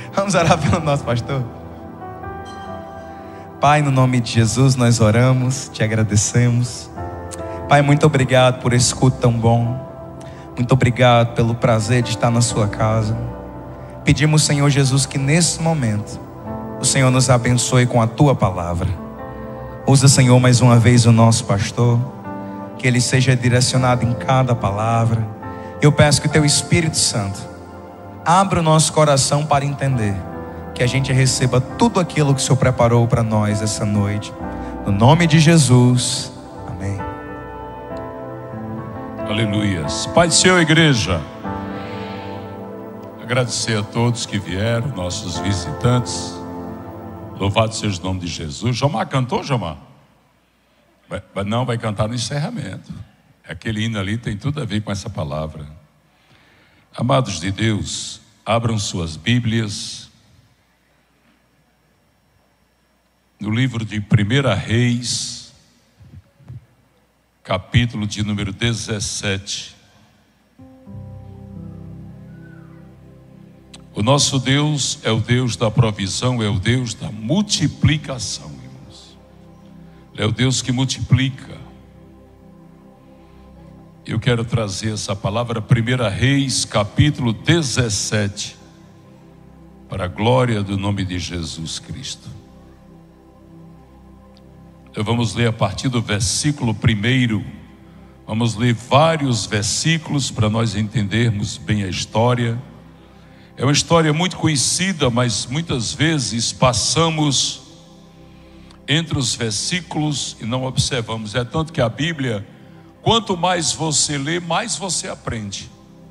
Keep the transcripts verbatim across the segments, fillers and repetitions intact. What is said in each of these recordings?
Vamos orar pelo nosso pastor. Pai, no nome de Jesus nós oramos, te agradecemos. Pai, muito obrigado por esse culto tão bom. Muito obrigado pelo prazer de estar na sua casa. Pedimos, Senhor Jesus, que nesse momento o Senhor nos abençoe com a tua palavra. Usa, Senhor, mais uma vez o nosso pastor, que ele seja direcionado em cada palavra. Eu peço que o teu Espírito Santo abra o nosso coração para entender, que a gente receba tudo aquilo que o Senhor preparou para nós essa noite. No nome de Jesus, amém. Aleluias. Pai do Senhor, igreja, agradecer a todos que vieram, nossos visitantes. Louvado seja o nome de Jesus. Jomar cantou, Jomar? Vai, não, vai cantar no encerramento. Aquele hino ali tem tudo a ver com essa palavra. Amados de Deus, abram suas Bíblias no livro de Primeira Reis, capítulo de número dezessete. O nosso Deus é o Deus da provisão, é o Deus da multiplicação, irmãos. É o Deus que multiplica. Eu quero trazer essa palavra, Primeira Reis, capítulo dezessete, para a glória do nome de Jesus Cristo. Então vamos ler a partir do versículo primeiro. Vamos ler vários versículos para nós entendermos bem a história. É uma história muito conhecida, mas muitas vezes passamos entre os versículos e não observamos. É tanto que a Bíblia, quanto mais você lê, mais você aprende.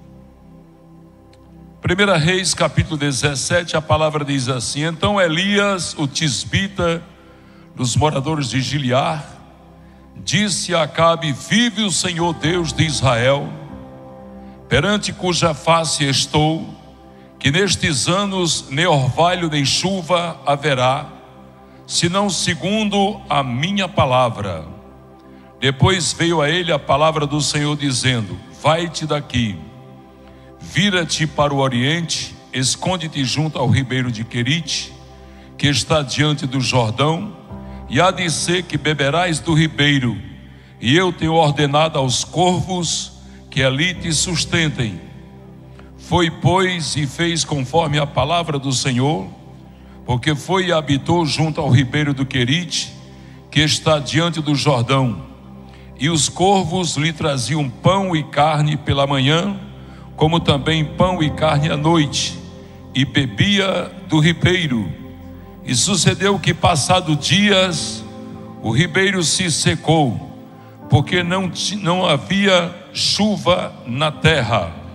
Primeira Reis, capítulo dezessete, a palavra diz assim: então Elias, o tisbita, dos moradores de Gileade, disse a Acabe: vive o Senhor Deus de Israel, perante cuja face estou, que nestes anos nem orvalho nem chuva haverá, senão segundo a minha palavra. Depois veio a ele a palavra do Senhor dizendo: vai-te daqui, vira-te para o oriente, esconde-te junto ao ribeiro de Querite, que está diante do Jordão, e há de ser que beberás do ribeiro, e eu tenho ordenado aos corvos que ali te sustentem. Foi, pois, e fez conforme a palavra do Senhor, porque foi e habitou junto ao ribeiro do Querite, que está diante do Jordão. E os corvos lhe traziam pão e carne pela manhã, como também pão e carne à noite, e bebia do ribeiro. E sucedeu que, passado dias, o ribeiro se secou, porque não, não havia chuva na terra.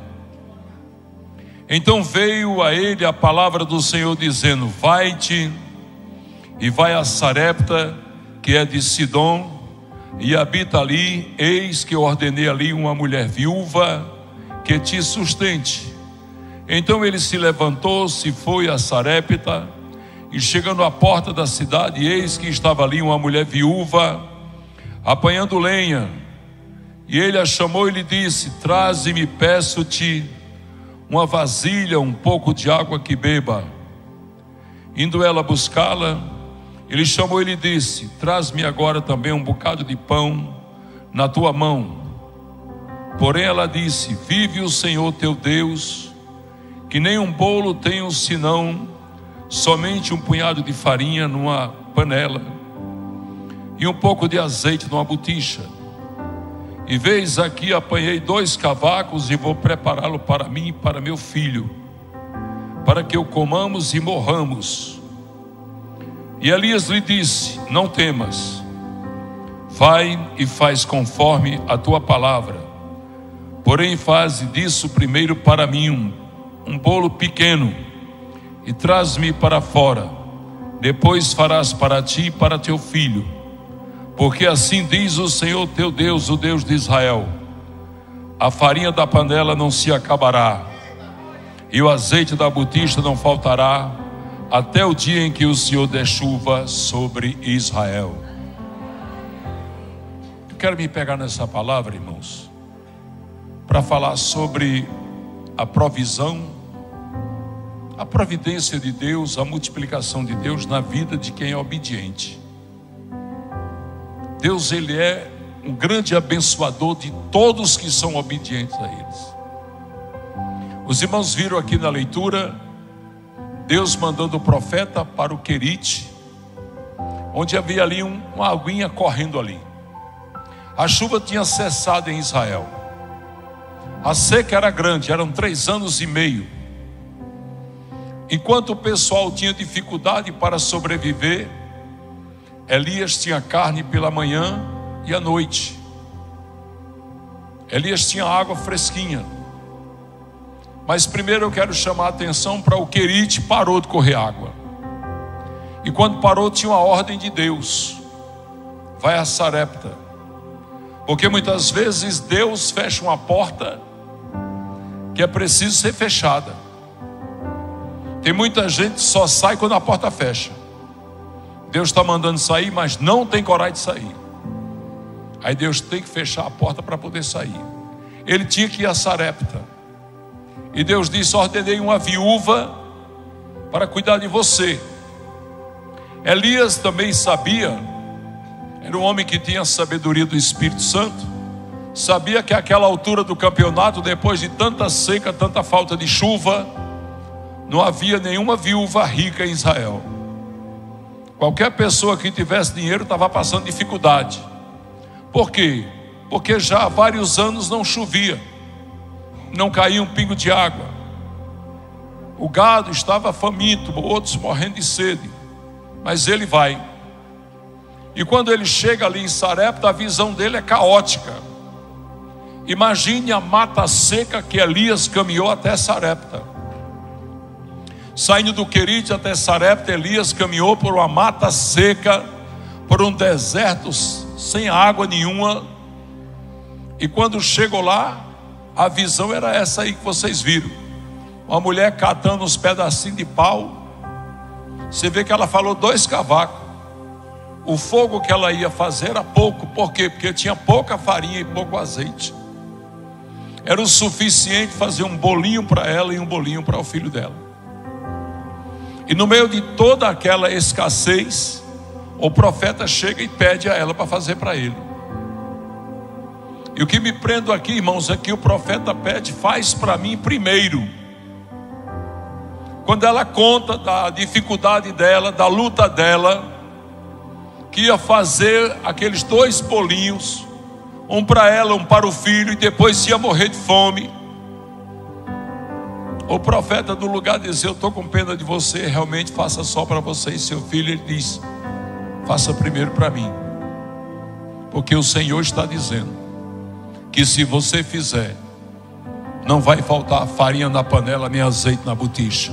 Então veio a ele a palavra do Senhor dizendo: vai-te e vai a Sarepta, que é de Sidom, e habita ali. Eis que eu ordenei ali uma mulher viúva que te sustente. Então ele se levantou, se foi a Sarepta, e chegando à porta da cidade, eis que estava ali uma mulher viúva apanhando lenha. E ele a chamou e lhe disse: traze-me, peço-te, uma vasilha, um pouco de água que beba. Indo ela buscá-la, ele chamou e lhe disse: traz-me agora também um bocado de pão na tua mão. Porém ela disse: vive o Senhor teu Deus, que nem um bolo tenho senão somente um punhado de farinha numa panela e um pouco de azeite numa botija. E veis aqui, apanhei dois cavacos e vou prepará-lo para mim e para meu filho, para que o comamos e morramos. E Elias lhe disse: não temas, vai e faz conforme a tua palavra. Porém faze disso primeiro para mim um, um bolo pequeno, e traz-me para fora. Depois farás para ti e para teu filho. Porque assim diz o Senhor teu Deus, o Deus de Israel: a farinha da panela não se acabará, e o azeite da botija não faltará, até o dia em que o Senhor der chuva sobre Israel. Eu quero me pegar nessa palavra, irmãos, para falar sobre a provisão, a providência de Deus, a multiplicação de Deus na vida de quem é obediente. Deus, Ele é um grande abençoador de todos que são obedientes a eles. Os irmãos viram aqui na leitura, Deus mandando o profeta para o Querite, onde havia ali um, uma aguinha correndo ali. A chuva tinha cessado em Israel. A seca era grande, eram três anos e meio. Enquanto o pessoal tinha dificuldade para sobreviver, Elias tinha carne pela manhã e à noite. Elias tinha água fresquinha. Mas primeiro eu quero chamar a atenção para o Querite, parou de correr água. E quando parou tinha uma ordem de Deus: vai a Sarepta. Porque muitas vezes Deus fecha uma porta que é preciso ser fechada. Tem muita gente que só sai quando a porta fecha. Deus está mandando sair, mas não tem coragem de sair. Aí Deus tem que fechar a porta para poder sair. Ele tinha que ir a Sarepta. E Deus disse: ordenei uma viúva para cuidar de você. Elias também sabia, era um homem que tinha a sabedoria do Espírito Santo, sabia que àquela altura do campeonato, depois de tanta seca, tanta falta de chuva, não havia nenhuma viúva rica em Israel. Qualquer pessoa que tivesse dinheiro estava passando dificuldade. Por quê? Porque já há vários anos não chovia, não caía um pingo de água. O gado estava faminto, outros morrendo de sede. Mas ele vai. E quando ele chega ali em Sarepta, a visão dele é caótica. Imagine a mata seca que Elias caminhou até Sarepta. Saindo do Querite até Sarepta, Elias caminhou por uma mata seca, por um deserto sem água nenhuma. E quando chegou lá, a visão era essa aí que vocês viram. Uma mulher catando uns pedacinhos de pau. Você vê que ela falou dois cavacos. O fogo que ela ia fazer era pouco. Por quê? Porque tinha pouca farinha e pouco azeite. Era o suficiente fazer um bolinho para ela e um bolinho para o filho dela. E no meio de toda aquela escassez, o profeta chega e pede a ela para fazer para ele. E o que me prendo aqui, irmãos, é que o profeta pede: faz para mim primeiro. Quando ela conta da dificuldade dela, da luta dela, que ia fazer aqueles dois bolinhos, um para ela, um para o filho, e depois ia morrer de fome. O profeta, no lugar de dizer: eu estou com pena de você, realmente faça só para você e seu filho, ele diz: faça primeiro para mim. Porque o Senhor está dizendo que se você fizer, não vai faltar farinha na panela, nem azeite na botija.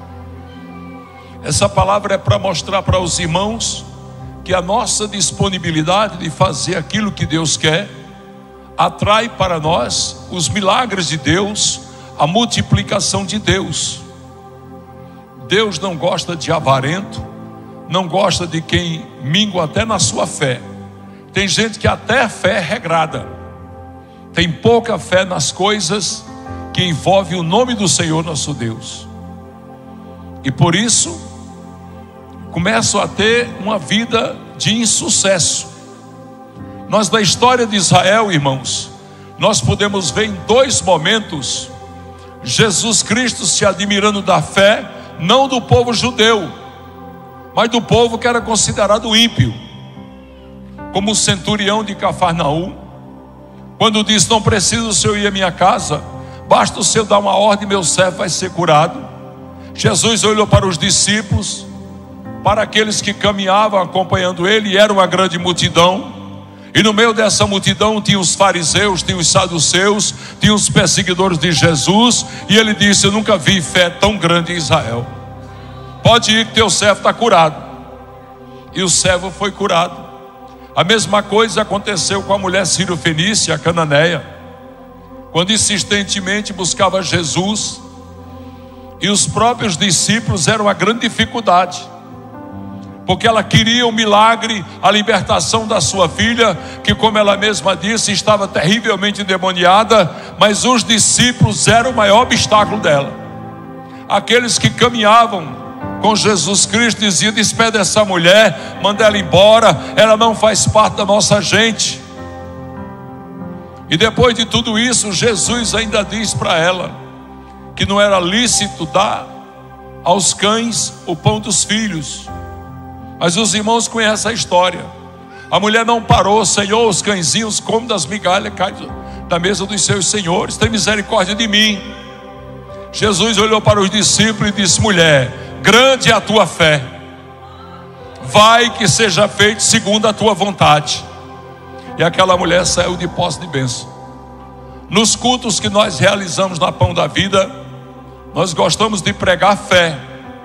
Essa palavra é para mostrar para os irmãos que a nossa disponibilidade de fazer aquilo que Deus quer atrai para nós os milagres de Deus, a multiplicação de Deus. Deus não gosta de avarento, não gosta de quem mingua até na sua fé. Tem gente que até a fé é regrada, tem pouca fé nas coisas que envolvem o nome do Senhor nosso Deus, e por isso começam a ter uma vida de insucesso. Nós, na história de Israel, irmãos, nós podemos ver em dois momentos Jesus Cristo se admirando da fé, não do povo judeu, mas do povo que era considerado ímpio, como o centurião de Cafarnaum, quando diz: não precisa o Senhor ir à minha casa, basta o Senhor dar uma ordem, meu servo vai ser curado. Jesus olhou para os discípulos, para aqueles que caminhavam acompanhando ele, e era uma grande multidão. E no meio dessa multidão tinha os fariseus, tinha os saduceus, tinha os perseguidores de Jesus. E ele disse: eu nunca vi fé tão grande em Israel. Pode ir que teu servo está curado. E o servo foi curado. A mesma coisa aconteceu com a mulher sírio-fenícia, a cananeia, quando insistentemente buscava Jesus. E os próprios discípulos eram uma grande dificuldade, porque ela queria o milagre, a libertação da sua filha, que, como ela mesma disse, estava terrivelmente endemoniada. Mas os discípulos eram o maior obstáculo dela. aqueles que caminhavam com Jesus Cristo diziam: despede essa mulher, manda ela embora, ela não faz parte da nossa gente. E depois de tudo isso, Jesus ainda diz para ela que não era lícito dar aos cães o pão dos filhos. Mas os irmãos conhecem a história. A mulher não parou: Senhor, os cãezinhos comem das migalhas, caem da mesa dos seus senhores, tem misericórdia de mim. Jesus olhou para os discípulos e disse: mulher, grande é a tua fé, vai que seja feito segundo a tua vontade. E aquela mulher saiu de posse de bênção. Nos cultos que nós realizamos na Pão da Vida, nós gostamos de pregar fé,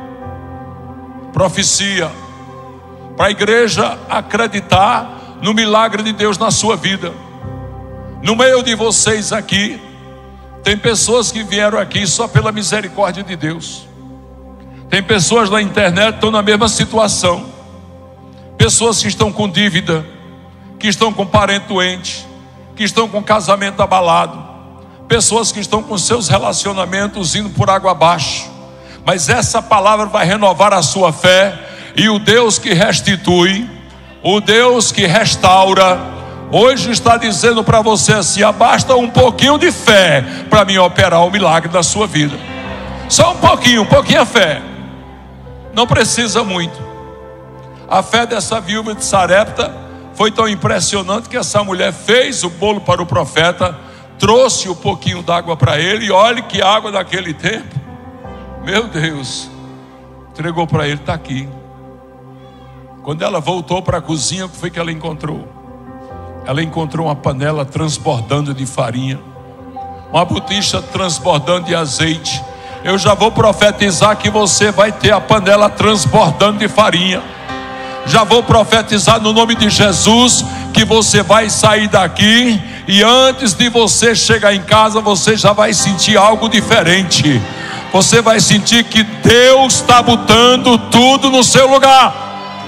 profecia, para a igreja acreditar no milagre de Deus na sua vida. No meio de vocês aqui, tem pessoas que vieram aqui só pela misericórdia de Deus. Tem pessoas na internet que estão na mesma situação. Pessoas que estão com dívida, que estão com parente doente, que estão com casamento abalado, pessoas que estão com seus relacionamentos indo por água abaixo. Mas essa palavra vai renovar a sua fé. E o Deus que restitui, o Deus que restaura, hoje está dizendo para você assim: basta um pouquinho de fé para mim operar o milagre da sua vida. Só um pouquinho, um pouquinho de fé. Não precisa muito. A fé dessa viúva de Sarepta foi tão impressionante que essa mulher fez o bolo para o profeta, trouxe um pouquinho d'água para ele, e olhe que água daquele tempo, meu Deus, entregou para ele, está aqui. Quando ela voltou para a cozinha, o que foi que ela encontrou? Ela encontrou uma panela transbordando de farinha, uma botija transbordando de azeite. Eu já vou profetizar que você vai ter a panela transbordando de farinha. Já vou profetizar no nome de Jesus que você vai sair daqui e antes de você chegar em casa, você já vai sentir algo diferente. Você vai sentir que Deus está botando tudo no seu lugar.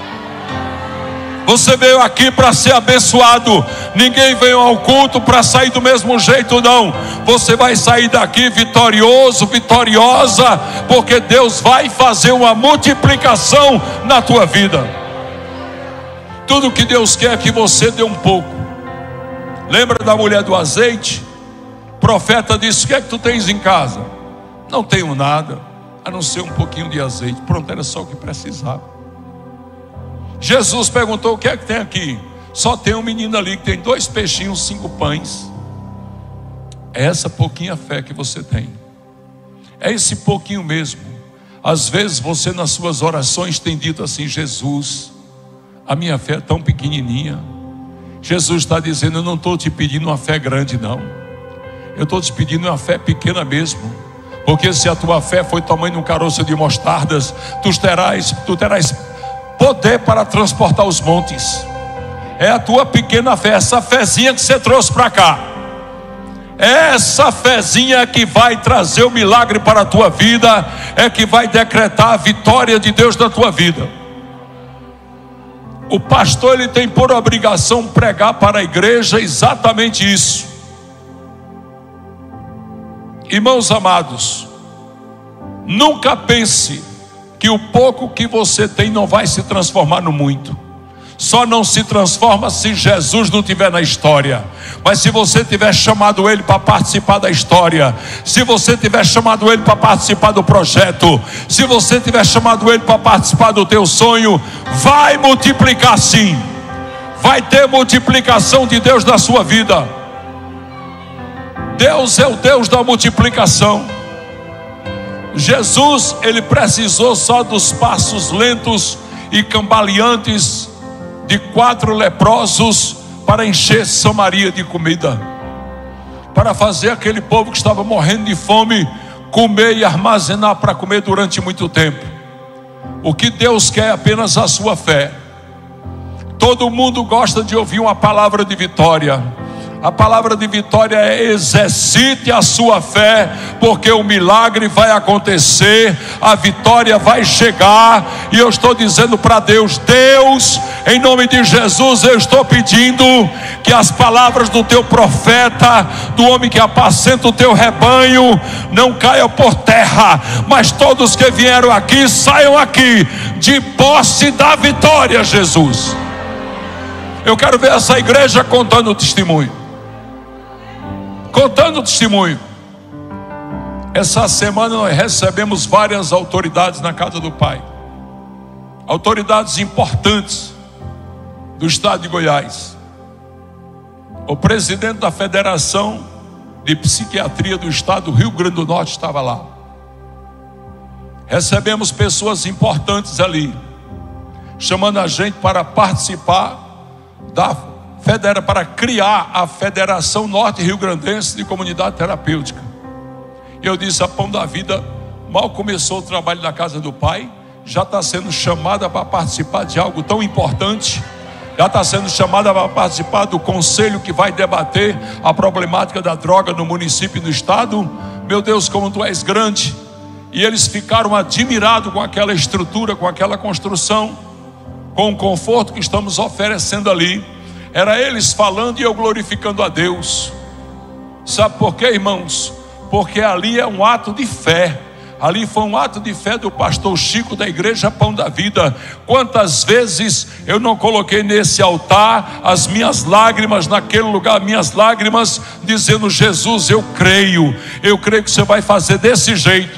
Você veio aqui para ser abençoado. Ninguém veio ao culto para sair do mesmo jeito, não. Você vai sair daqui vitorioso, vitoriosa, porque Deus vai fazer uma multiplicação na tua vida. Tudo que Deus quer é que você dê um pouco. Lembra da mulher do azeite? O profeta disse: o que é que tu tens em casa? Não tenho nada, a não ser um pouquinho de azeite. Pronto, era só o que precisava. Jesus perguntou: o que é que tem aqui? Só tem um menino ali que tem dois peixinhos, cinco pães. É essa pouquinha fé que você tem. É esse pouquinho mesmo. Às vezes você nas suas orações tem dito assim: Jesus, a minha fé é tão pequenininha. Jesus está dizendo: eu não estou te pedindo uma fé grande, não. Eu estou te pedindo uma fé pequena mesmo. Porque se a tua fé foi tamanho de um caroço de mostardas, tu terás, tu terás poder para transportar os montes. É a tua pequena fé, essa fezinha que você trouxe para cá. Essa fezinha que vai trazer o milagre para a tua vida, é que vai decretar a vitória de Deus na tua vida. O pastor, ele tem por obrigação pregar para a igreja exatamente isso. Irmãos amados, nunca pense que o pouco que você tem não vai se transformar no muito. Só não se transforma se Jesus não estiver na história. Mas se você tiver chamado Ele para participar da história, se você tiver chamado Ele para participar do projeto, se você tiver chamado Ele para participar do teu sonho, vai multiplicar sim. Vai ter multiplicação de Deus na sua vida. Deus é o Deus da multiplicação. Jesus, ele precisou só dos passos lentos e cambaleantes de quatro leprosos para encher Samaria de comida, para fazer aquele povo que estava morrendo de fome comer e armazenar para comer durante muito tempo. O que Deus quer é apenas a sua fé. Todo mundo gosta de ouvir uma palavra de vitória. A palavra de vitória é: exercite a sua fé, porque o milagre vai acontecer, a vitória vai chegar. E eu estou dizendo para Deus: Deus, em nome de Jesus, eu estou pedindo que as palavras do teu profeta, do homem que apacenta o teu rebanho, não caiam por terra, mas todos que vieram aqui saiam aqui de posse da vitória, Jesus. Eu quero ver essa igreja contando o testemunho. Contando o testemunho. Essa semana nós recebemos várias autoridades na casa do Pai. Autoridades importantes do estado de Goiás. O presidente da Federação de Psiquiatria do estado do Rio Grande do Norte estava lá. Recebemos pessoas importantes ali, chamando a gente para participar da Federa, para criar a Federação Norte Rio Grandense de Comunidade Terapêutica. Eu disse: a Pão da Vida mal começou o trabalho da casa do Pai, já está sendo chamada para participar de algo tão importante, já está sendo chamada para participar do conselho que vai debater a problemática da droga no município e no estado. Meu Deus, como tu és grande! E eles ficaram admirados com aquela estrutura, com aquela construção, com o conforto que estamos oferecendo ali. Era eles falando e eu glorificando a Deus. Sabe por quê, irmãos? Porque ali é um ato de fé. Ali foi um ato de fé do pastor Chico da igreja Pão da Vida. Quantas vezes eu não coloquei nesse altar as minhas lágrimas, naquele lugar, minhas lágrimas, dizendo: Jesus, eu creio, eu creio que você vai fazer desse jeito.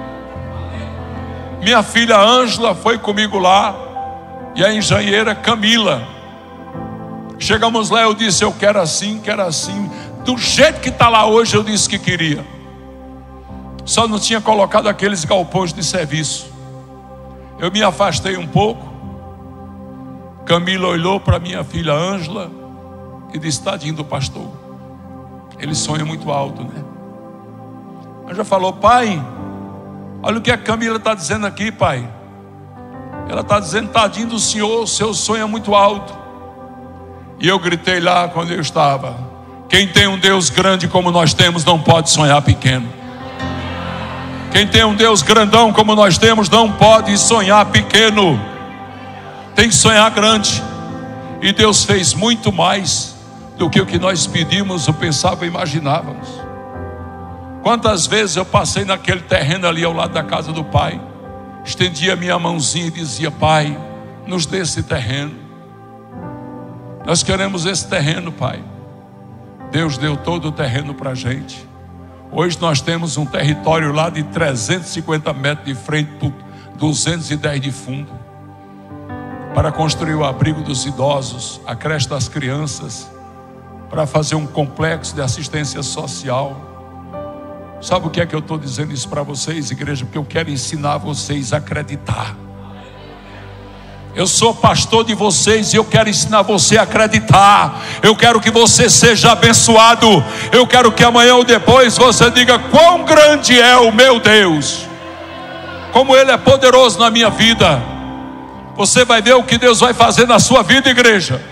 Minha filha Ângela foi comigo lá, e a engenheira Camila. Chegamos lá, eu disse: eu quero assim, quero assim. Do jeito que está lá hoje, eu disse que queria. Só não tinha colocado aqueles galpões de serviço. Eu me afastei um pouco. Camila olhou para minha filha Ângela e disse: tadinho do pastor, ele sonha muito alto, né? Ângela falou: pai, olha o que a Camila está dizendo aqui, pai. Ela está dizendo: tadinho do senhor, o seu sonho é muito alto. E eu gritei lá quando eu estava: quem tem um Deus grande como nós temos não pode sonhar pequeno. Quem tem um Deus grandão como nós temos não pode sonhar pequeno. Tem que sonhar grande. E Deus fez muito mais do que o que nós pedimos ou pensávamos, imaginávamos. Quantas vezes eu passei naquele terreno ali ao lado da casa do Pai, estendia minha mãozinha e dizia: pai, nos dê esse terreno. Nós queremos esse terreno, Pai. Deus deu todo o terreno para a gente. Hoje nós temos um território lá de trezentos e cinquenta metros de frente por duzentos e dez de fundo, para construir o abrigo dos idosos, a creche das crianças, para fazer um complexo de assistência social. Sabe o que é que eu estou dizendo isso para vocês, igreja? Porque eu quero ensinar vocês a acreditar. Eu sou pastor de vocês e eu quero ensinar você a acreditar. Eu quero que você seja abençoado. Eu quero que amanhã ou depois você diga: quão grande é o meu Deus, como Ele é poderoso na minha vida. Você vai ver o que Deus vai fazer na sua vida, igreja.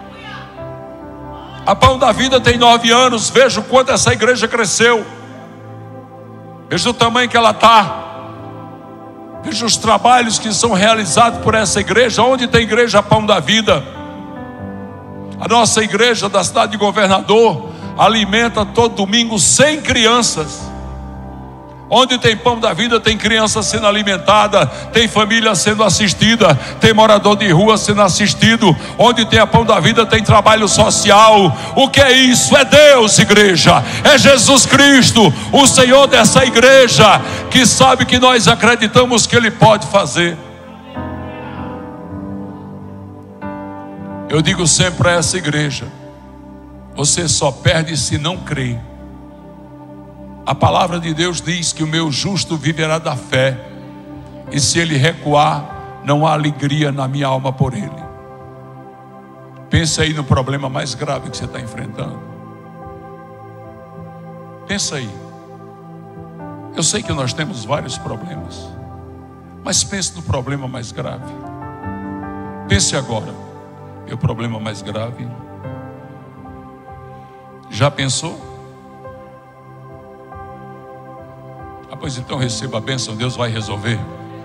A Pão da Vida tem nove anos. Veja o quanto essa igreja cresceu. Veja o tamanho que ela está. Veja os trabalhos que são realizados por essa igreja. Onde tem igreja Pão da Vida? A nossa igreja da cidade de Governador alimenta todo domingo cem crianças. Onde tem Pão da Vida tem criança sendo alimentada, tem família sendo assistida, tem morador de rua sendo assistido. Onde tem a Pão da Vida tem trabalho social. O que é isso? É Deus, igreja. É Jesus Cristo, o Senhor dessa igreja, que sabe que nós acreditamos que Ele pode fazer. Eu digo sempre a essa igreja: você só perde se não crer. A palavra de Deus diz que o meu justo viverá da fé, e se ele recuar, não há alegria na minha alma por ele. Pense aí no problema mais grave que você está enfrentando. Pensa aí. Eu sei que nós temos vários problemas, mas pense no problema mais grave. Pense agora. E o problema mais grave Já pensou? Ah, pois então receba a bênção, Deus vai resolver.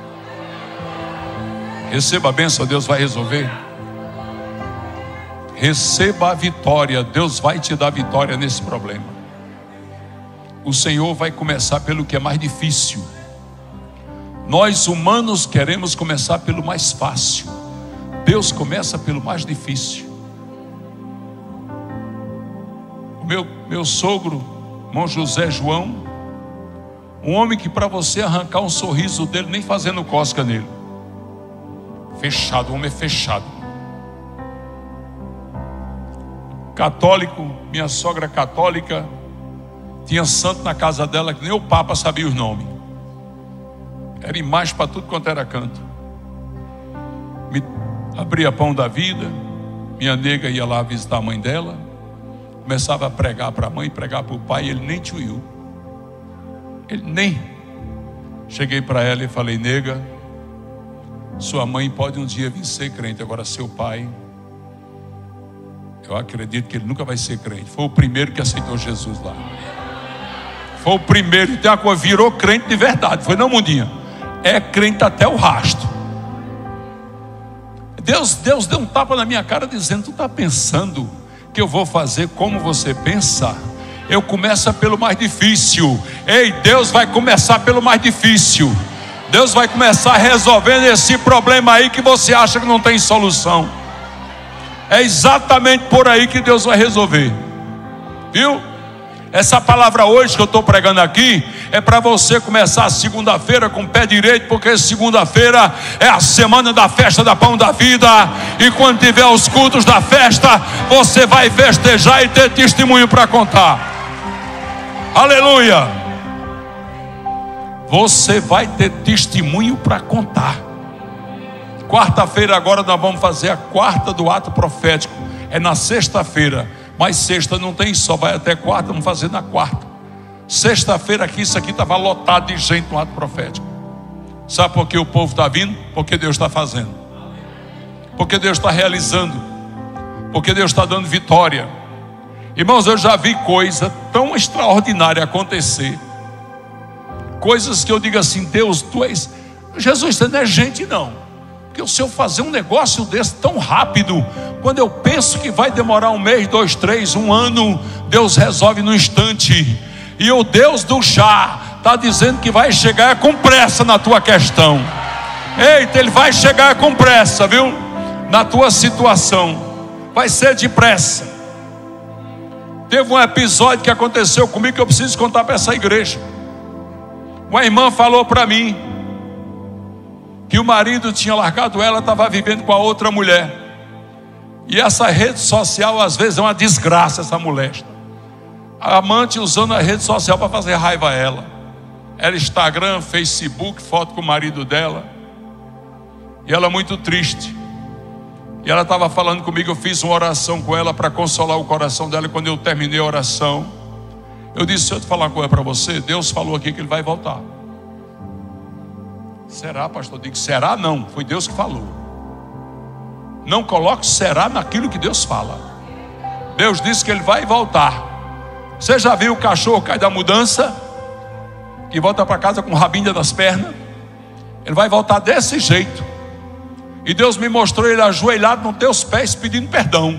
Receba a bênção, Deus vai resolver. Receba a vitória, Deus vai te dar vitória nesse problema. O Senhor vai começar pelo que é mais difícil. Nós humanos queremos começar pelo mais fácil. Deus começa pelo mais difícil. O meu, meu sogro, irmão José João, um homem que para você arrancar um sorriso dele, nem fazendo cosca nele. Fechado, o homem é fechado. Católico, minha sogra católica, tinha santo na casa dela que nem o Papa sabia os nomes. Era imagem para tudo quanto era canto. Me abria pão da vida. Minha nega ia lá visitar a mãe dela. Começava a pregar para a mãe, pregar para o pai. Ele nem tchuiu. Ele nem. Cheguei para ela e falei: nega, sua mãe pode um dia vir ser crente, agora seu pai, eu acredito que ele nunca vai ser crente. Foi o primeiro que aceitou Jesus lá. Foi o primeiro, então a coisa virou crente de verdade. Foi não, mundinha? É crente até o rasto. Deus, Deus deu um tapa na minha cara dizendo: tu está pensando que eu vou fazer como você pensa? Eu começo pelo mais difícil. Ei, Deus vai começar pelo mais difícil. Deus vai começar resolvendo esse problema aí que você acha que não tem solução. É exatamente por aí que Deus vai resolver. Viu? Essa palavra hoje que eu estou pregando aqui é para você começar a segunda-feira com o pé direito, porque segunda-feira é a semana da festa da Pão da Vida. E quando tiver os cultos da festa, você vai festejar e ter testemunho para contar. Aleluia! Você vai ter testemunho para contar. Quarta-feira agora nós vamos fazer a quarta do ato profético. É na sexta-feira. Mas sexta não tem, só vai até quarta, vamos fazer na quarta. Sexta-feira aqui, isso aqui estava lotado de gente no ato profético. Sabe por que o povo está vindo? Porque Deus está fazendo. Porque Deus está realizando. Porque Deus está dando vitória. Irmãos, eu já vi coisa tão extraordinária acontecer. Coisas que eu digo assim: Deus, tu és... Jesus, você não é gente não. Porque o Senhor fazer um negócio desse tão rápido, quando eu penso que vai demorar um mês, dois, três, um ano, Deus resolve no instante. E o Deus do já está dizendo que vai chegar com pressa na tua questão. Eita, Ele vai chegar com pressa, viu? Na tua situação. Vai ser depressa. Teve um episódio que aconteceu comigo que eu preciso contar para essa igreja. Uma irmã falou para mim que o marido tinha largado ela, estava vivendo com a outra mulher. E essa rede social às vezes é uma desgraça, essa molesta. A amante usando a rede social para fazer raiva a ela. Era Instagram, Facebook, foto com o marido dela. E ela muito triste. E ela estava falando comigo, eu fiz uma oração com ela para consolar o coração dela. E quando eu terminei a oração, eu disse: se eu te falar uma coisa para você, Deus falou aqui que Ele vai voltar. Será, pastor? Eu digo: será não, foi Deus que falou. Não coloque será naquilo que Deus fala. Deus disse que Ele vai voltar. Você já viu o cachorro cair da mudança e volta para casa com o rabinho das pernas? Ele vai voltar desse jeito. E Deus me mostrou ele ajoelhado nos teus pés pedindo perdão.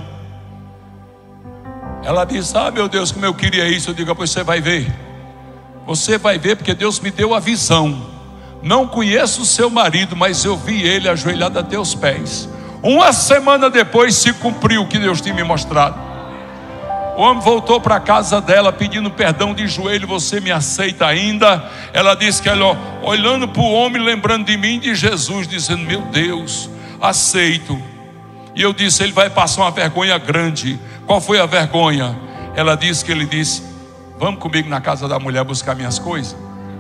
Ela disse: ah, meu Deus, como eu queria isso. Eu digo: pois você vai ver. Você vai ver, porque Deus me deu a visão. Não conheço o seu marido, mas eu vi ele ajoelhado a teus pés. Uma semana depois se cumpriu o que Deus tinha me mostrado. O homem voltou para a casa dela pedindo perdão de joelho: você me aceita ainda? Ela disse que ela, olhando para o homem, lembrando de mim, de Jesus, dizendo: meu Deus, aceito. E eu disse: ele vai passar uma vergonha grande. Qual foi a vergonha? Ela disse que ele disse: vamos comigo na casa da mulher buscar minhas coisas.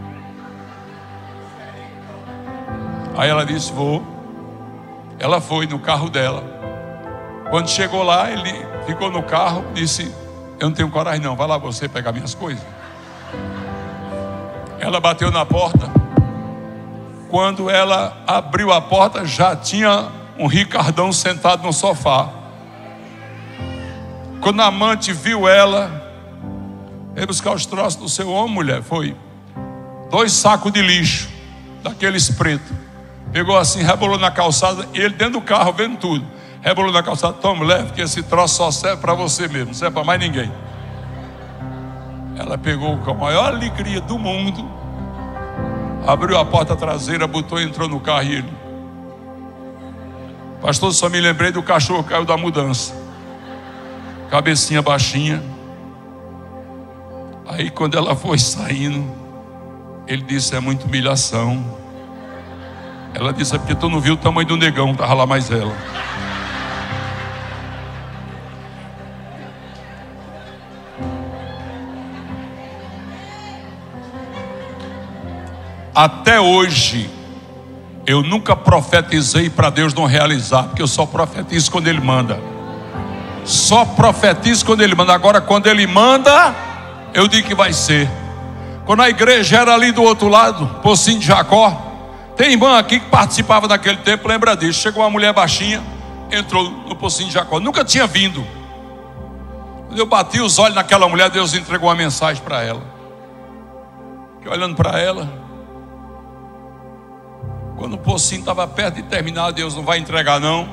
Aí ela disse: vou. Ela foi no carro dela. Quando chegou lá, ele ficou no carro, disse: eu não tenho coragem não, vai lá você pegar minhas coisas. Ela bateu na porta. Quando ela abriu a porta, já tinha um Ricardão sentado no sofá. Quando a amante viu ela, Veio buscar os troços do seu homem, mulher. Foi dois sacos de lixo, daqueles pretos. Pegou assim, rebolou na calçada. E ele dentro do carro, vendo tudo. Rebolou na calçada. Toma, leve, que esse troço só serve para você mesmo. Não serve para mais ninguém. Ela pegou com a maior alegria do mundo. Abriu a porta traseira, botou e entrou no carro. E ele: pastor, só me lembrei do cachorro que caiu da mudança. Cabecinha baixinha. Aí quando ela foi saindo, ele disse: é muita humilhação. Ela disse: é porque tu não viu o tamanho do negão, estava lá mais ela. Até hoje eu nunca profetizei para Deus não realizar, porque eu só profetizo quando Ele manda. Só profetizo quando Ele manda. Agora quando Ele manda, eu digo que vai ser. Quando a igreja era ali do outro lado, Pocinho de Jacó, tem irmã aqui que participava daquele tempo, lembra disso. Chegou uma mulher baixinha, entrou no Pocinho de Jacó, nunca tinha vindo. Quando eu bati os olhos naquela mulher, Deus entregou uma mensagem para ela. Fiquei olhando para ela. Quando o Pocinho estava perto de terminar, Deus: não vai entregar não?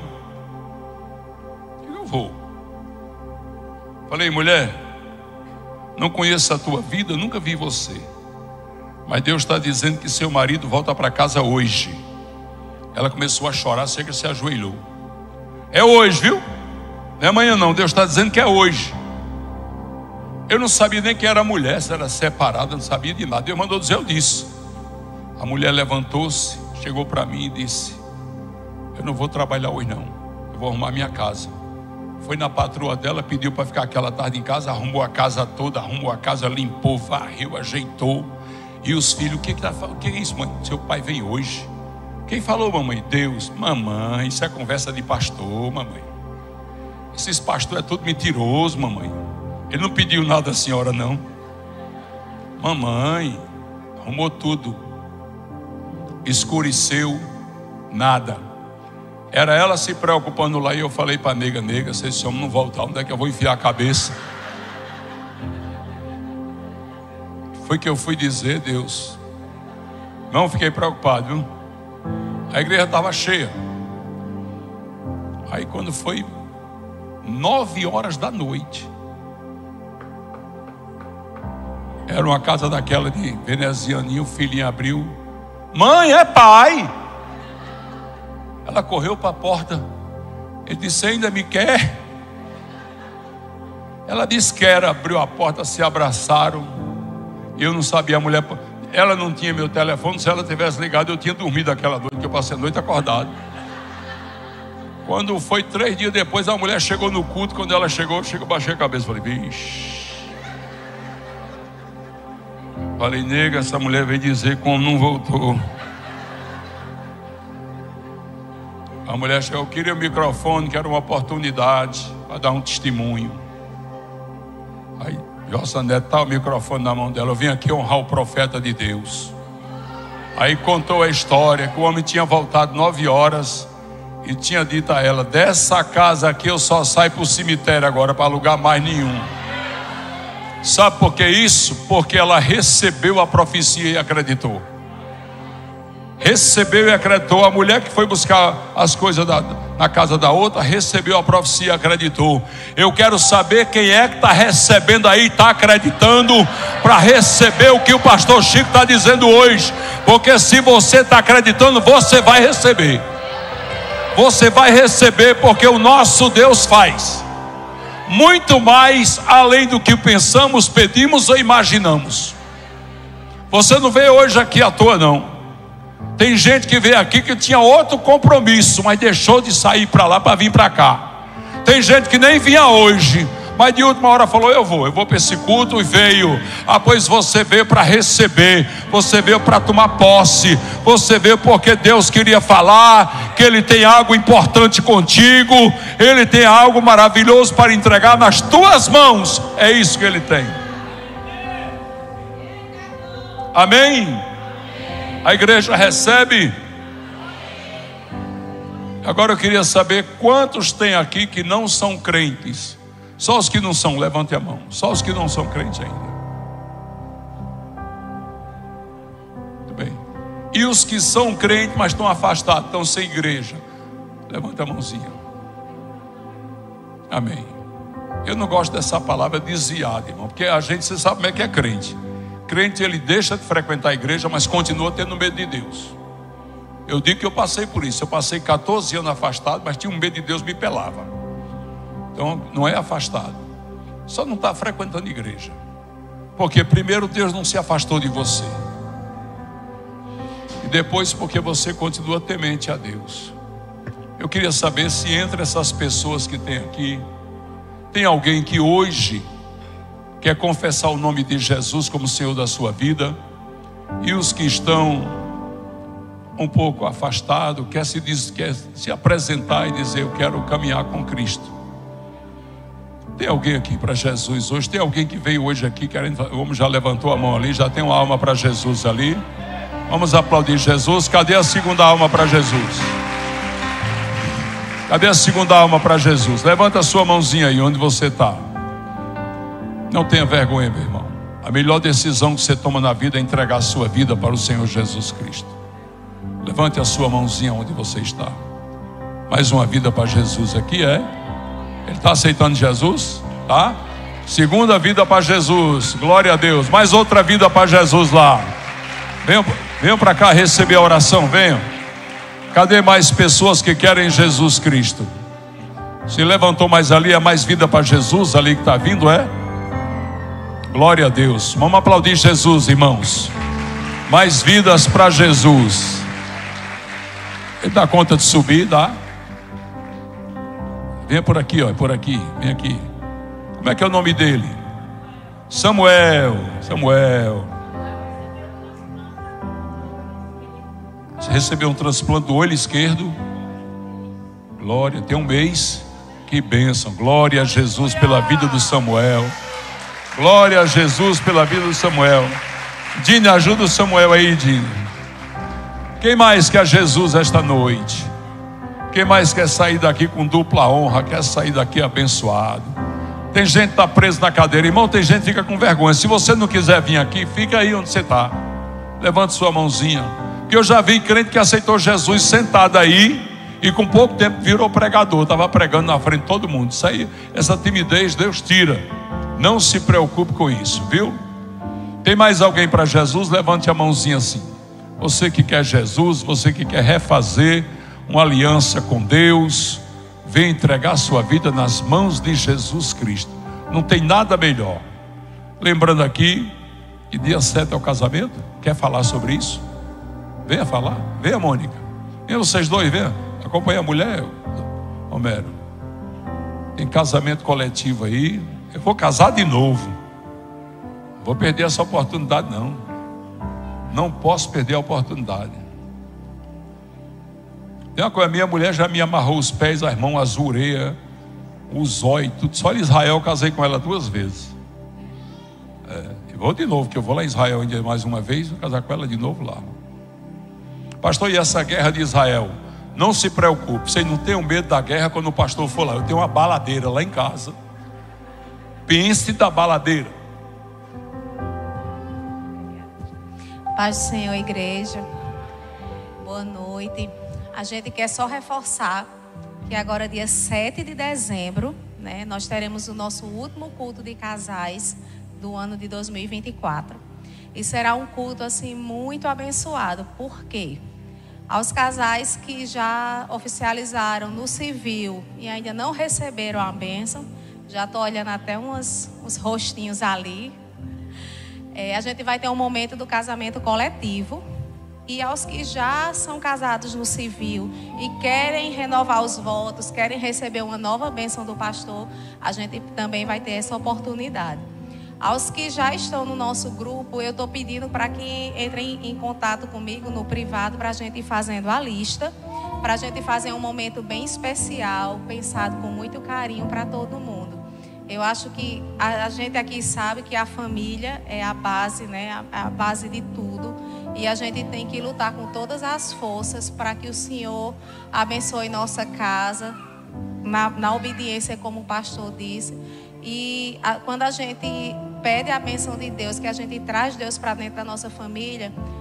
Eu vou. Falei: mulher, não conheço a tua vida, nunca vi você, mas Deus está dizendo que seu marido volta para casa hoje. Ela começou a chorar, chega, se ajoelhou. É hoje, viu? Não é amanhã não, Deus está dizendo que é hoje. Eu não sabia nem quem era a mulher, se era separada, não sabia de nada. Deus mandou dizer, eu disse. A mulher levantou-se, chegou para mim e disse: eu não vou trabalhar hoje não, eu vou arrumar minha casa. Foi na patroa dela, pediu para ficar aquela tarde em casa, arrumou a casa toda, arrumou a casa, limpou, varreu, ajeitou. E os filhos: o que que tá falando? O que é isso, mãe? Seu pai vem hoje. Quem falou, mamãe? Deus. Mamãe, isso é conversa de pastor, mamãe. Esses pastores é tudo mentiroso, mamãe. Ele não pediu nada à senhora, não. Mamãe, arrumou tudo. Escureceu, nada. Era ela se preocupando lá. E eu falei para a nega: nega, se esse homem não voltar, onde é que eu vou enfiar a cabeça? Foi que eu fui dizer, Deus. Não fiquei preocupado, viu? A igreja estava cheia. Aí quando foi nove horas da noite, era uma casa daquela de venezianinho. O filhinho abriu: mãe, é pai. Ela correu para a porta. Ele disse: ainda me quer? Ela disse que era. Abriu a porta, se abraçaram. Eu não sabia, a mulher, ela não tinha meu telefone. Se ela tivesse ligado, eu tinha dormido aquela noite, que eu passei a noite acordado. Quando foi três dias depois, a mulher chegou no culto. Quando ela chegou, chegou, baixei a cabeça, falei: vixe. Falei: nega, essa mulher veio dizer como não voltou. A mulher chegou: eu queria o microfone, que era uma oportunidade para dar um testemunho. Aí Jossa Neto, tá o microfone na mão dela. Eu vim aqui honrar o profeta de Deus. Aí contou a história que o homem tinha voltado nove horas e tinha dito a ela: dessa casa aqui eu só saio para o cemitério agora, para alugar mais nenhum. Sabe por que isso? Porque ela recebeu a profecia e acreditou. Recebeu e acreditou. A mulher que foi buscar as coisas da, na casa da outra, recebeu a profecia e acreditou. Eu quero saber quem é que está recebendo aí, está acreditando, para receber o que o pastor Chico está dizendo hoje. Porque se você está acreditando, você vai receber. Você vai receber, porque o nosso Deus faz muito mais além do que pensamos, pedimos ou imaginamos. Você não veio hoje aqui à toa, não. Tem gente que veio aqui que tinha outro compromisso, mas deixou de sair para lá para vir para cá. Tem gente que nem vinha hoje, mas de última hora falou: eu vou, eu vou para esse culto, e veio. Ah, pois você veio para receber, você veio para tomar posse, você veio porque Deus queria falar que Ele tem algo importante contigo, Ele tem algo maravilhoso para entregar nas tuas mãos. É isso que Ele tem. Amém? A igreja recebe. Agora eu queria saber quantos tem aqui que não são crentes. Só os que não são, levante a mão. Só os que não são crentes ainda. E os que são crentes, mas estão afastados, estão sem igreja. Levanta a mãozinha. Amém. Eu não gosto dessa palavra desviado, irmão, porque a gente, você sabe como é que é crente. Crente, ele deixa de frequentar a igreja, mas continua tendo medo de Deus. Eu digo que eu passei por isso. Eu passei quatorze anos afastado, mas tinha um medo de Deus, me pelava. Então não é afastado, só não está frequentando a igreja. Porque primeiro Deus não se afastou de você, e depois porque você continua temente a Deus. Eu queria saber se entre essas pessoas que tem aqui, tem alguém que hoje quer confessar o nome de Jesus como Senhor da sua vida, e os que estão um pouco afastados, quer se, diz, quer se apresentar e dizer: eu quero caminhar com Cristo. Tem alguém aqui para Jesus hoje? Tem alguém que veio hoje aqui querendo? O homem já levantou a mão ali, já tem uma alma para Jesus ali. Vamos aplaudir Jesus. Cadê a segunda alma para Jesus? Cadê a segunda alma para Jesus? Levanta a sua mãozinha aí onde você está. Não tenha vergonha, meu irmão. A melhor decisão que você toma na vida é entregar a sua vida para o Senhor Jesus Cristo. Levante a sua mãozinha onde você está. Mais uma vida para Jesus aqui, é? Ele está aceitando Jesus? Tá? Segunda vida para Jesus. Glória a Deus. Mais outra vida para Jesus lá. Venham, venham para cá receber a oração. Venham. Cadê mais pessoas que querem Jesus Cristo? Se levantou mais ali, é mais vida para Jesus ali que está vindo, é? Glória a Deus. Vamos aplaudir Jesus, irmãos. Mais vidas para Jesus. Ele dá conta de subir, dá? Venha por aqui, ó, por aqui, vem aqui. Como é que é o nome dele? Samuel. Samuel. Você recebeu um transplante do olho esquerdo. Glória, tem um mês. Que bênção. Glória a Jesus pela vida do Samuel. Glória a Jesus pela vida do Samuel. Dine, ajuda o Samuel aí, Dine. Quem mais quer Jesus esta noite? Quem mais quer sair daqui com dupla honra? Quer sair daqui abençoado? Tem gente que está preso na cadeira. Irmão, tem gente que fica com vergonha. Se você não quiser vir aqui, fica aí onde você está. Levante sua mãozinha. Porque eu já vi crente que aceitou Jesus sentado aí, e com pouco tempo virou pregador. Estava pregando na frente de todo mundo. Isso aí, essa timidez, Deus tira. Não se preocupe com isso, viu? Tem mais alguém para Jesus? Levante a mãozinha assim. Você que quer Jesus, você que quer refazer uma aliança com Deus, vem entregar sua vida nas mãos de Jesus Cristo. Não tem nada melhor. Lembrando aqui que dia sete é o casamento. Quer falar sobre isso? Venha falar. Venha, Mônica. Venha vocês dois, venha. Acompanha a mulher, Homero. Tem casamento coletivo aí. Eu vou casar de novo. Não vou perder essa oportunidade, não. Não posso perder a oportunidade. Tem uma coisa, minha mulher já me amarrou os pés, as mãos, as orelhas, os zóio, tudo. Só em Israel eu casei com ela duas vezes. É, eu vou de novo, que eu vou lá em Israel ainda mais uma vez, vou casar com ela de novo lá. Pastor, e essa guerra de Israel? Não se preocupe, vocês não tenham medo da guerra quando o pastor for lá. Eu tenho uma baladeira lá em casa. Pense da baladeira. Paz do Senhor, igreja. Boa noite. A gente quer só reforçar que agora, dia sete de dezembro, né, nós teremos o nosso último culto de casais do ano de dois mil e vinte e quatro. E será um culto assim muito abençoado. Por quê? Aos casais que já oficializaram no civil e ainda não receberam a bênção, já estou olhando até umas, uns rostinhos ali. É, a gente vai ter um momento do casamento coletivo. E aos que já são casados no civil e querem renovar os votos, querem receber uma nova bênção do pastor, a gente também vai ter essa oportunidade. Aos que já estão no nosso grupo, eu estou pedindo para que entrem em contato comigo no privado para a gente ir fazendo a lista, para a gente fazer um momento bem especial, pensado com muito carinho para todo mundo. Eu acho que a, a gente aqui sabe que a família é a base, né, a, a base de tudo. E a gente tem que lutar com todas as forças para que o Senhor abençoe nossa casa, na, na obediência, como o pastor disse. E a, quando a gente pede a bênção de Deus, que a gente traz Deus para dentro da nossa família,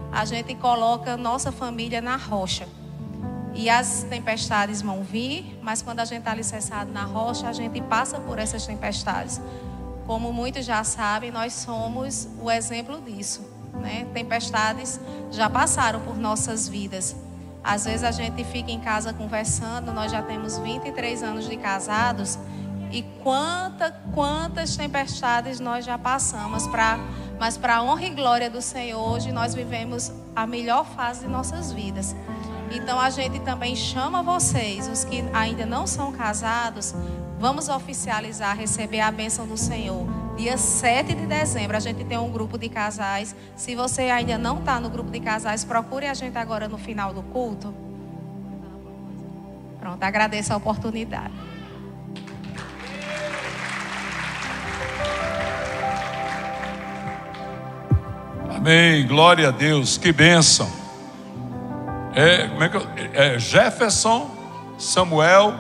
a gente coloca nossa família na rocha. E as tempestades vão vir, mas quando a gente está alicerçado na rocha, a gente passa por essas tempestades. Como muitos já sabem, nós somos o exemplo disso, né? Tempestades já passaram por nossas vidas. Às vezes a gente fica em casa conversando, nós já temos vinte e três anos de casados, e quanta, quantas tempestades nós já passamos, pra, mas para a honra e glória do Senhor, hoje nós vivemos a melhor fase de nossas vidas. Então a gente também chama vocês, os que ainda não são casados, vamos oficializar, receber a bênção do Senhor. Dia sete de dezembro a gente tem um grupo de casais. Se você ainda não está no grupo de casais, procure a gente agora no final do culto. Pronto, agradeço a oportunidade. Amém, glória a Deus, que bênção. É, como é que eu, é Jefferson, Samuel.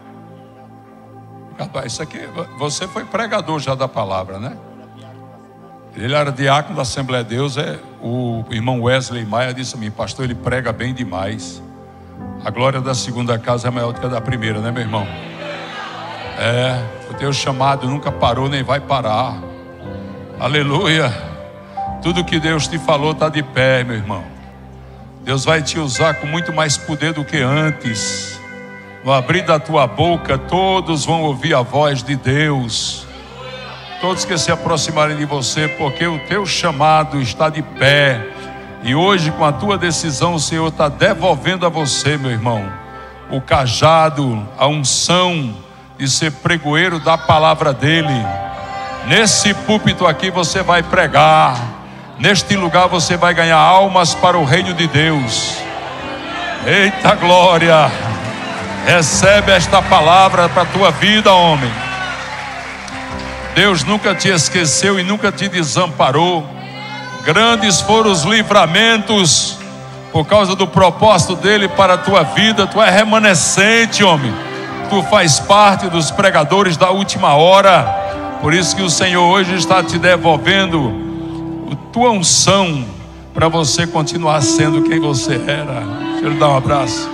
Rapaz, isso aqui, você foi pregador já da palavra, né? Ele era diácono da Assembleia de Deus. É, o irmão Wesley Maia disse a mim: pastor, ele prega bem demais. A glória da segunda casa é maior do que a da primeira, né, meu irmão? É, o teu chamado nunca parou nem vai parar. Aleluia. Tudo que Deus te falou está de pé, meu irmão. Deus vai te usar com muito mais poder do que antes. No abrir da tua boca, todos vão ouvir a voz de Deus. Todos que se aproximarem de você, porque o teu chamado está de pé. E hoje, com a tua decisão, o Senhor está devolvendo a você, meu irmão, o cajado, a unção de ser pregoeiro da palavra dele. Nesse púlpito aqui você vai pregar. Neste lugar você vai ganhar almas para o reino de Deus. Eita glória! Recebe esta palavra para a tua vida, homem. Deus nunca te esqueceu e nunca te desamparou. Grandes foram os livramentos por causa do propósito dele para a tua vida. Tu é remanescente, homem. Tu faz parte dos pregadores da última hora. Por isso que o Senhor hoje está te devolvendo tua unção para você continuar sendo quem você era. Deixa eu lhe dar um abraço.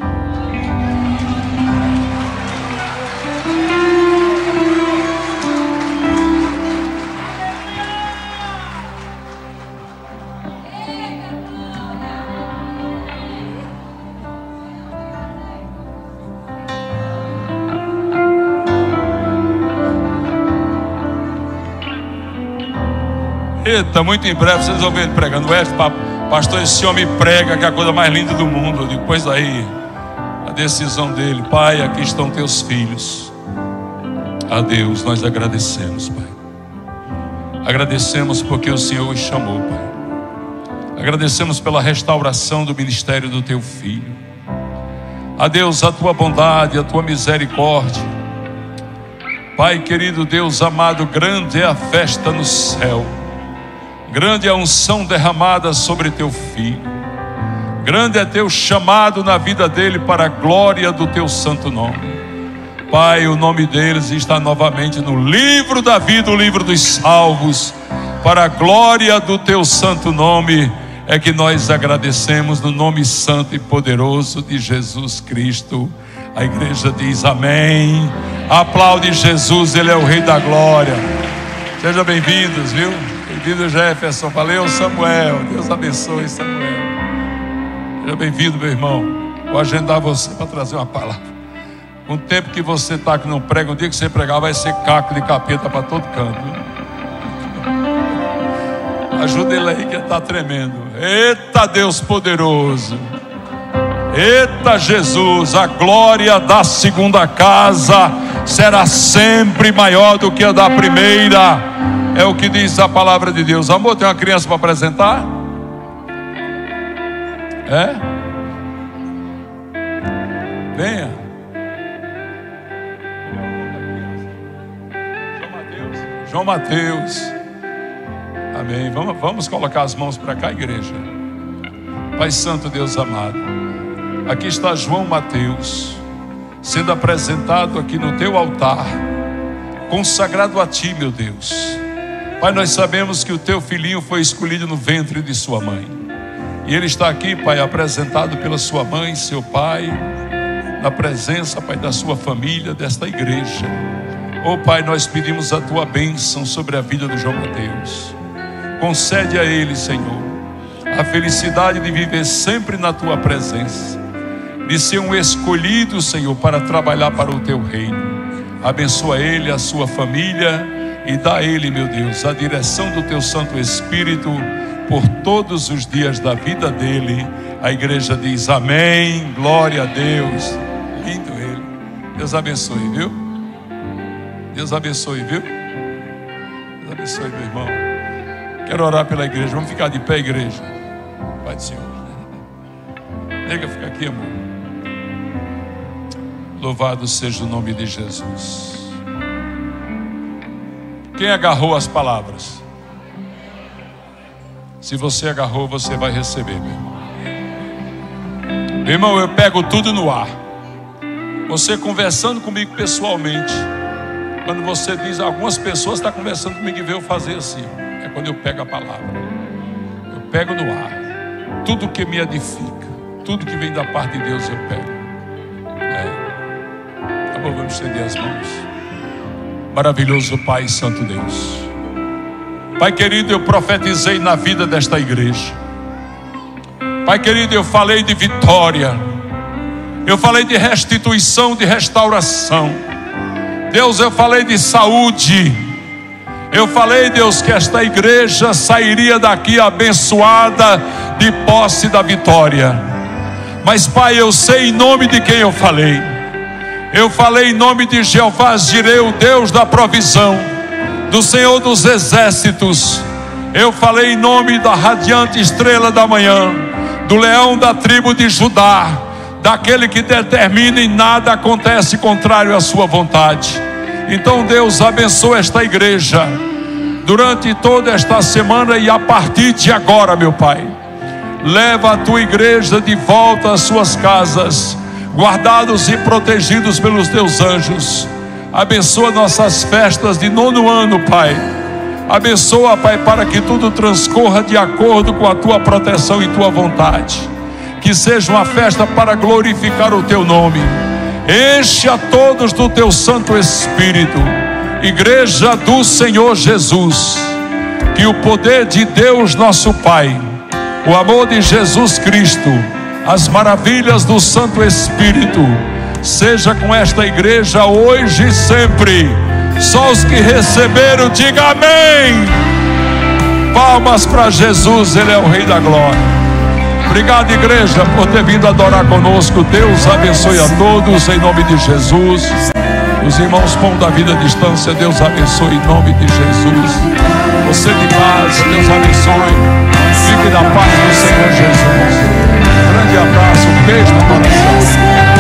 Eita, muito em breve vocês vão ver ele pregando. Pastor, esse homem prega, que é a coisa mais linda do mundo. Depois aí, a decisão dele: Pai, aqui estão teus filhos. A Deus nós agradecemos, Pai. Agradecemos porque o Senhor os chamou, Pai. Agradecemos pela restauração do ministério do teu filho. A Deus, a tua bondade, a tua misericórdia. Pai querido, Deus amado, grande é a festa no céu. Grande é a unção derramada sobre teu filho. Grande é teu chamado na vida dele para a glória do teu santo nome. Pai, o nome deles está novamente no livro da vida, o livro dos salvos. Para a glória do teu santo nome é que nós agradecemos, no nome santo e poderoso de Jesus Cristo. A igreja diz amém. Aplaude Jesus, ele é o Rei da glória. Sejam bem-vindos, viu? Bem-vindo, Jefferson. Valeu, Samuel. Deus abençoe, Samuel. Seja bem-vindo, meu irmão. Vou agendar você para trazer uma palavra. Com o tempo que você está que não prega, um dia que você pregar vai ser caco de capeta para todo canto. Ajuda ele aí que ele está tremendo. Eita Deus poderoso. Eita Jesus, a glória da segunda casa será sempre maior do que a da primeira. É o que diz a palavra de Deus. Amor, tem uma criança para apresentar? É? Venha. João Mateus. Amém. Vamos, vamos colocar as mãos para cá, igreja. Pai Santo, Deus amado, aqui está João Mateus sendo apresentado aqui no teu altar, consagrado a ti, meu Deus. Pai, nós sabemos que o teu filhinho foi escolhido no ventre de sua mãe. E ele está aqui, Pai, apresentado pela sua mãe, seu pai, na presença, Pai, da sua família, desta igreja. Oh, Pai, nós pedimos a tua bênção sobre a vida do João Mateus. Concede a ele, Senhor, a felicidade de viver sempre na tua presença, de ser um escolhido, Senhor, para trabalhar para o teu reino. Abençoa ele, a sua família, e dá a ele, meu Deus, a direção do teu Santo Espírito por todos os dias da vida dele. A igreja diz amém, glória a Deus. Lindo ele. Deus abençoe, viu? Deus abençoe, viu? Deus abençoe, meu irmão. Quero orar pela igreja. Vamos ficar de pé, igreja. Pai do Senhor. Nega, fica aqui, amor. Louvado seja o nome de Jesus. Quem agarrou as palavras? Se você agarrou, você vai receber, meu irmão. Meu irmão, eu pego tudo no ar. Você conversando comigo pessoalmente. Quando você diz, algumas pessoas estão conversando comigo e veio eu fazer assim. É quando eu pego a palavra. Eu pego no ar. Tudo que me edifica, tudo que vem da parte de Deus eu pego. É. Tá bom, vamos estender as mãos. Maravilhoso Pai, Santo Deus. Pai querido, eu profetizei na vida desta igreja. Pai querido, eu falei de vitória. Eu falei de restituição, de restauração. Deus, eu falei de saúde. Eu falei, Deus, que esta igreja sairia daqui abençoada de posse da vitória. Mas Pai, eu sei em nome de quem eu falei. Eu falei em nome de Jeová Jireh, o Deus da provisão, do Senhor dos exércitos. Eu falei em nome da radiante estrela da manhã, do leão da tribo de Judá, daquele que determina e nada acontece contrário à sua vontade. Então Deus, abençoa esta igreja durante toda esta semana e a partir de agora, meu Pai, leva a tua igreja de volta às suas casas, guardados e protegidos pelos teus anjos. Abençoa nossas festas de nono ano, Pai. Abençoa, Pai, para que tudo transcorra de acordo com a tua proteção e tua vontade. Que seja uma festa para glorificar o teu nome. Enche a todos do teu Santo Espírito. Igreja do Senhor Jesus, que o poder de Deus nosso Pai, o amor de Jesus Cristo, as maravilhas do Santo Espírito seja com esta igreja hoje e sempre. Só os que receberam, diga amém. Palmas para Jesus, Ele é o Rei da Glória. Obrigado, igreja, por ter vindo adorar conosco. Deus abençoe a todos em nome de Jesus. Os irmãos Pão da Vida à distância, Deus abençoe em nome de Jesus. Você de paz, Deus abençoe. Fique na paz do Senhor Jesus. Um grande abraço, um beijo no coração.